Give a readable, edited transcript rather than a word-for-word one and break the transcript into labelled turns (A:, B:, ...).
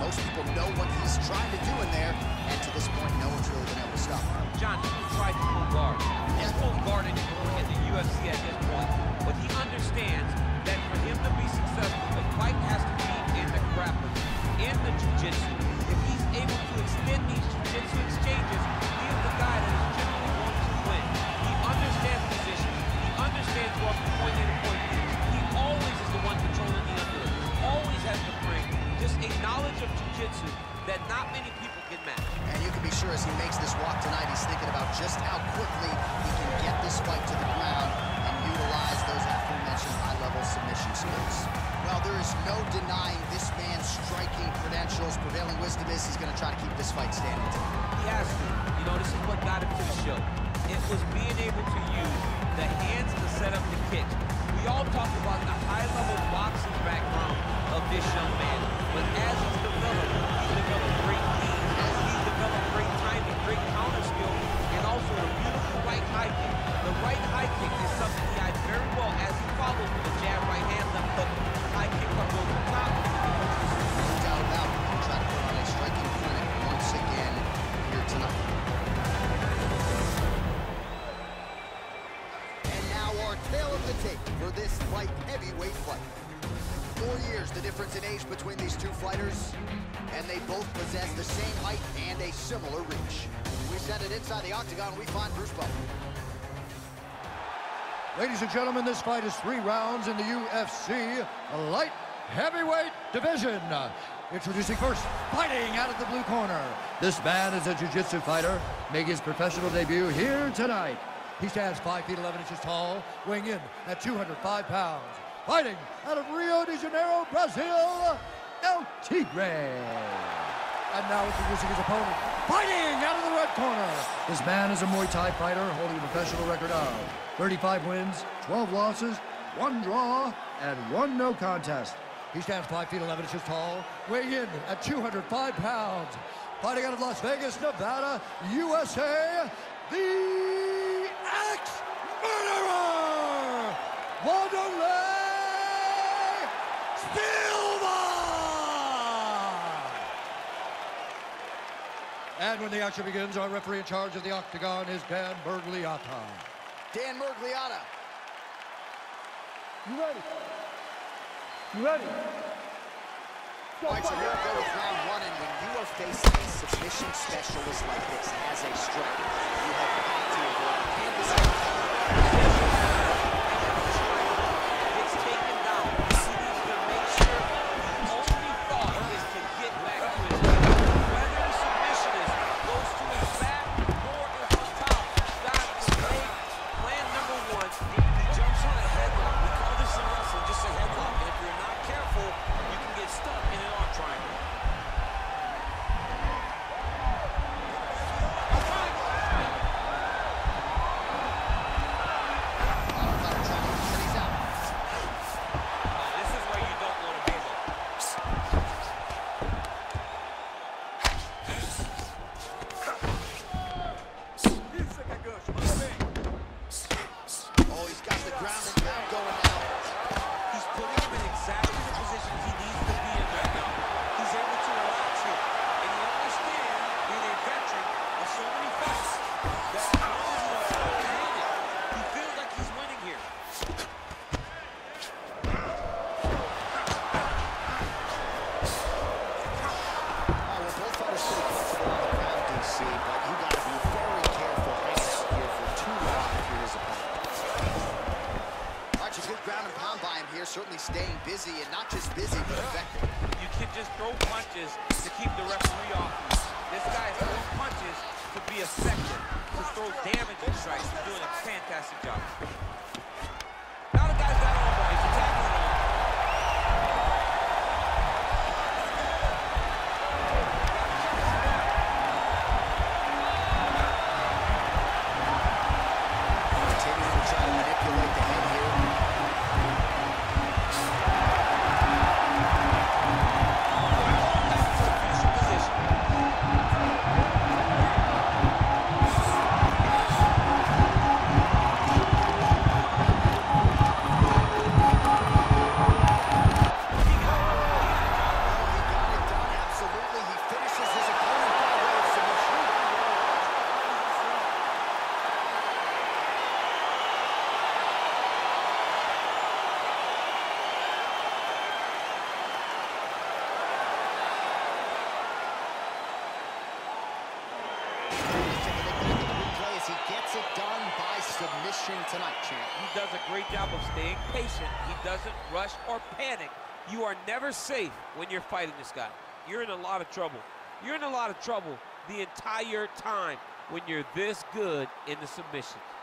A: Most people know what he's trying to do in there, and to this point, no one's really been able to stop him.
B: John, he tried to pull guard. He's pulled guard anymore in the UFC at this point, but he understands that for him to be successful, the fight has to be in the grappling, in the jiu-jitsu. If he's able to extend these jiu-jitsu exchanges, he is the guy that is generally going to win. He understands position. He understands what point A to point B. He always is the one controlling the underhook. Always has the frame. Just a knowledge of jiu-jitsu that not many people can match.
A: And you can be sure as he makes this walk tonight, he's thinking about just how quickly he can get this fight to the ground and utilize those aforementioned high-level submission skills. Well, there is no denying this man's striking credentials. Prevailing wisdom is he's going to try to keep this fight standing tonight.
B: He has to. You know, this is what got him to the show. It was being able to use the hands to set up the kicks. We all talk about the high-level boxing background of this young man, but as he's developed great knees, as he's developed great timing, great counter skill, and also a beautiful right high kick. The right high kick is something he hides very well as he follows with the jab, right hand, left hook, high kick up over the top.
A: No doubt about it. He'll try to put on a striking clinic once again here tonight. And now our tale of the tape for this light heavyweight fight. 4 years the difference in age between these two fighters, and they both possess the same height and a similar reach. We send it inside the octagon, we find Bruce Buffer.
C: Ladies and gentlemen, this fight is 3 rounds in the UFC light heavyweight division. Introducing first, fighting out of the blue corner. This man is a jiu-jitsu fighter, making his professional debut here tonight. He stands 5 feet 11 inches tall, weighing in at 205 pounds. Fighting out of Rio de Janeiro, Brazil, El Tigre. And now introducing his opponent, fighting out of the red corner. This man is a Muay Thai fighter holding a professional record of 35 wins, 12 losses, 1 draw, and 1 no contest. He stands 5 feet 11 inches tall, weighing in at 205 pounds. Fighting out of Las Vegas, Nevada, USA, the ex-murderer, Wanderlei Silva! And when the action begins, our referee in charge of the octagon is Dan Miragliotta.
A: Dan Miragliotta.
D: You ready? You ready?
A: All right, so here we go with round 1, and when you are facing a submission specialist like this as a striker, you have got to avoid canvas.
B: Gets taken down. He needs to make sure the only thought is to get back to his feet. Whether the submissionist goes to his back or is on top, got to take plan number 1. He jumps on a headlock. We call this in wrestling just a headlock. And if you're not careful, you can get stuck in an arm triangle.
A: Certainly staying busy, and not just busy, but effective.
B: You can just throw punches to keep the referee off. This guy is throwing punches to be effective, to throw damaging strikes. He's doing a fantastic job. Now the guy's got on, he's attacking it on.
A: Continuing to try to manipulate the head here. he gets it done by submission tonight, champ.
B: He does a great job of staying patient. He doesn't rush or panic. You are never safe when you're fighting this guy. You're in a lot of trouble. You're in a lot of trouble the entire time when you're this good in the submissions.